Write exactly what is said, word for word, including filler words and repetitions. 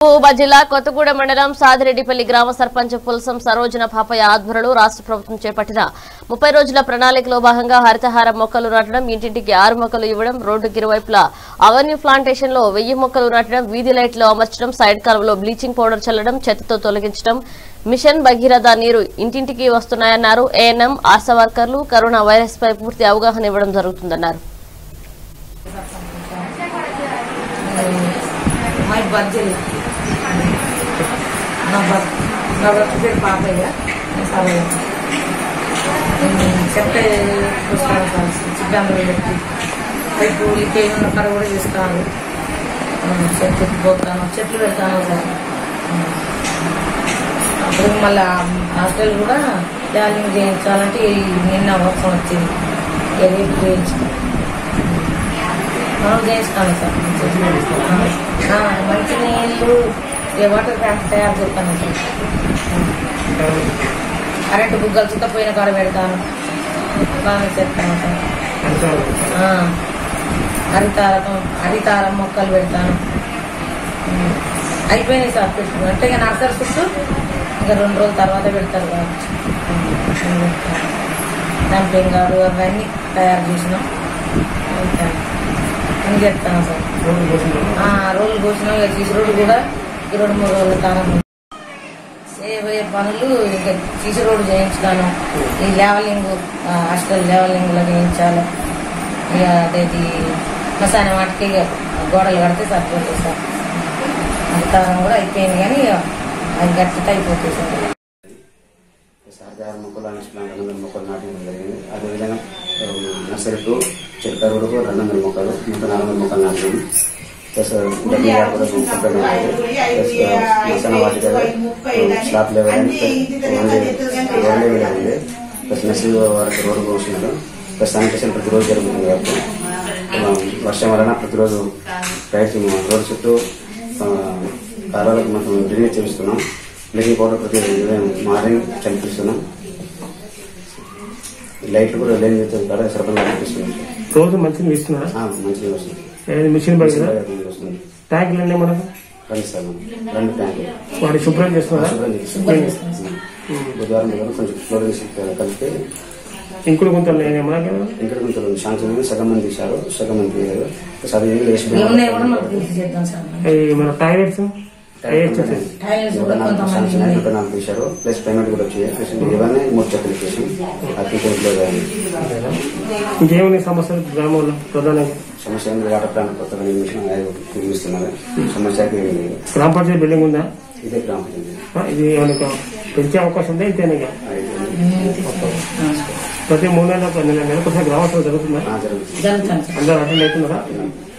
మహబూబాబాద్ జిల్లా కొత్తగూడెం మండలం సాదిరెడ్డిపల్లి గ్రామ సర్పంచ్ పుల్సం సరోజన పాపయ్య ఆధ్వర్యంలో రాష్ట్ర ప్రభుత్వం చేపట్టిన ముప్పై రోజుల ప్రణాళికలో భాగంగా హరితహార మొక్కలు నాటడం, ఇంటింటికి ఆరు మొక్కలు ఇవ్వడం, రోడ్డుకి ఇరువైపులా అవెన్యూ ప్లాంటేషన్ లో వెయ్యి మొక్కలు నాటడం, వీధి లైట్లు అమర్చడం, సైడ్ కాలువలో బ్లీచింగ్ పౌడర్ చల్లడం, చెత్తతో తొలగించడం, మిషన్ భగీరథ నీరు ఇంటింటికి వస్తున్నాయన్నారు. ఏఎన్ఎం, ఆశా వర్కర్లు కరోనా వైరస్ పై పూర్తి అవగాహన ఇవ్వడం జరుగుతుందన్నారు. నా భర్త పేరు పాపయ్య. చెత్త చూస్తాను సార్, సిబ్బంది పెట్టి రేపు లీకేజ్ ఉన్న కాడ కూడా చూస్తాను. చెట్టు పోతాను, చెట్లు పెడతాను సార్. అప్పుడు మళ్ళీ హాస్టల్ కూడా ట్యాలింగ్ చేయించాలంటే నిన్న అవసరం వచ్చింది, రేపు చేయించాను. మనం చేయిస్తాను సార్. మంచి నీళ్ళు వాటర్ ట్యాంక్ తయారు చేస్తాను సార్. కరెంటు బుగ్గలు చుట్టపోయిన కాడ పెడతాను, బాగా చేస్తాను సార్. హరితారం హరితారం మొక్కలు పెడతాను. అయిపోయినాయి సార్ పెట్టు అంటే ఇక నర్సరీ చుట్టూ ఇంకా రెండు రోజుల తర్వాత పెడతారు కాబట్టి డంపింగ్ గారు అవన్నీ తయారు చేసినాం. అని చెప్తాను సార్. రోజులు పోసినాం, ఇక చీసి రోడ్డు కూడా ఈ రెండు మూడు రోజుల కాలం సేవ్ అయ్యే పనులు ఇంకా చీసి రోడ్డు చేయించుతాను. ఈ లెవలింగ్ హాస్టల్ లెవలింగ్ లో చేయించాలి. ఇక అదేది మసాన వాటికి గోడలు కడితే సరిపోతాయి సార్. అంతారం కూడా అయిపోయింది కానీ అది గట్టితో అయిపోతాయి సార్. సహకార మొక్కలు అన్ని మొక్కలు నాటడం జరిగింది. అదేవిధంగా నర్సరీ టు చెట్ల రోడ్డుకు రెండు వందల మొక్కలు మొత్తం నాలుగు వందల మొక్కలు నాటడం. ప్లస్ డబ్బు కూడా మొక్కలు మసాన వాటి స్లాబ్ లెవెల్ రోడ్ లెవెల్ ఉంది. ప్లస్ నర్సరీ వరకు రోడ్డు పోసినారు. ప్లస్ శానిటేషన్ ప్రతిరోజు జరుగుతుంది కాబట్టి వర్షం వలన ప్రతిరోజు రైతు రోడ్డు చుట్టూ కాలువలకు మనం డ్రైనేజ్ చేస్తున్నాం. బ్లీచింగ్ పౌడర్ ప్రతి మార్నింగ్ చల్లిస్తున్నాం. లైట్లు కూడా లైన్ చేస్తారు, సరఫరా కనిపిస్తున్నాం. రోజు మంచిగా ఇస్తున్నారా? మంచిగా వస్తుంది. మిషన్ వస్తుంది. ట్యాంకులు అన్నీ మనకు రండి సార్, రెండు ట్యాంకులు వాటి శుభ్రం చేస్తున్నారా? శుభ్రం చేస్తున్నాం. బుధవారం కొంచెం ఫ్లోరింగ్ కలిపి ఇంకుడు గుంతలు ఇంకుడు గుంతలు శాంక్షన్ సగం మంది తీశారు, సగం మంది తీయలేదు. మన టాయిలెట్స్ తీశారు. ప్లస్ పేమెంట్ కూడా వచ్చాయి. ఇవన్నీ మూడు చెప్పులు చేసి ఇంకేమైనా సమస్యలు గ్రామంలో ప్రధానంగా సమస్య వాటర్ ప్లాంట్ కొత్తగా నిర్మించిన నిర్మిస్తున్నారు. సమస్యకి గ్రామ పంచాయతీ బిల్డింగ్ ఉందా? ఇదే గ్రామ పంచాయతీ. ఇది ఏమైనా పెంచే అవకాశం ఉందా? ఇంతేనా? ప్రతి మూడు నెలలకు నెల నెలకు గ్రామోత్సవం జరుగుతుందా? జరుగుతుంది. అందరూ అటెండ్ అవుతున్నారా?